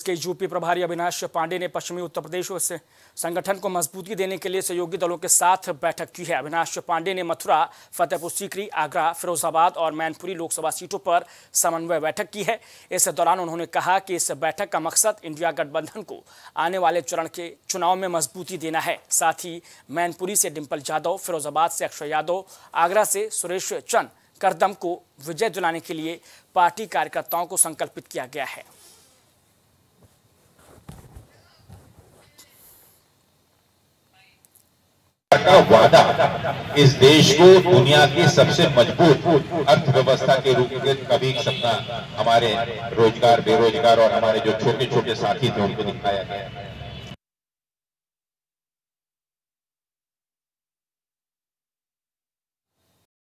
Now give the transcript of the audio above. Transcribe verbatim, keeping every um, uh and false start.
के यूपी प्रभारी अविनाश पांडे ने पश्चिमी उत्तर प्रदेश से संगठन को मजबूती देने के लिए सहयोगी दलों के साथ बैठक की है। अविनाश पांडे ने मथुरा, फतेहपुर सीकरी, आगरा, फिरोजाबाद और मैनपुरी लोकसभा सीटों पर समन्वय बैठक की है। इस दौरान उन्होंने कहा कि इस बैठक का मकसद इंडिया गठबंधन को आने वाले चरण के चुनाव में मजबूती देना है। साथ ही मैनपुरी से डिंपल यादव, फिरोजाबाद से अक्षय यादव, आगरा से सुरेश चंद करदम को विजय दिलाने के लिए पार्टी कार्यकर्ताओं को संकल्पित किया गया है। का वादा इस देश को दुनिया की सबसे मजबूत अर्थव्यवस्था के रूप में कभी सपना हमारे रोजगार, बेरोजगार और हमारे जो छोटे छोटे साथी थे उनको दिखाया गया।